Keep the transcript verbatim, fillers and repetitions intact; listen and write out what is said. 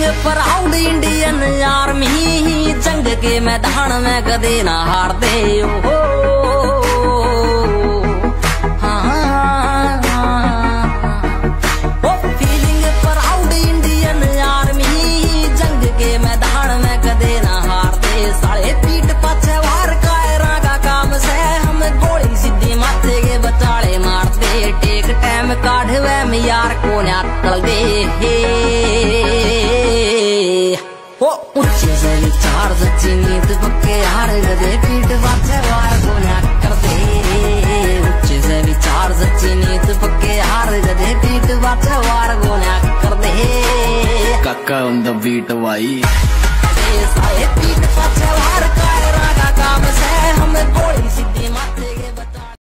Proud Indian Army, जंग के मैदान में कदे ना हार दे हो। हाँ, oh feeling proud Indian Army, जंग के मैदान में कदे ना हार दे। साले पीठ पाछे वार कायरा का काम से हम गोली सीधी माथे के बचाले मार दे। टेक टाइम काढ़वे में यार को ना तल दे। ओ ऊंचे से विचार सच्ची नीत पक्के यार गदे, पीठ पाछे वार को ना कर दे। ऊंचे से विचार सच्ची नीत पक्के यार गदे, पीठ पाछे वार को ना कर दे। काका ऑन द बीट भाई। साले पीठ पाछे वार कायरा का काम से हम गोली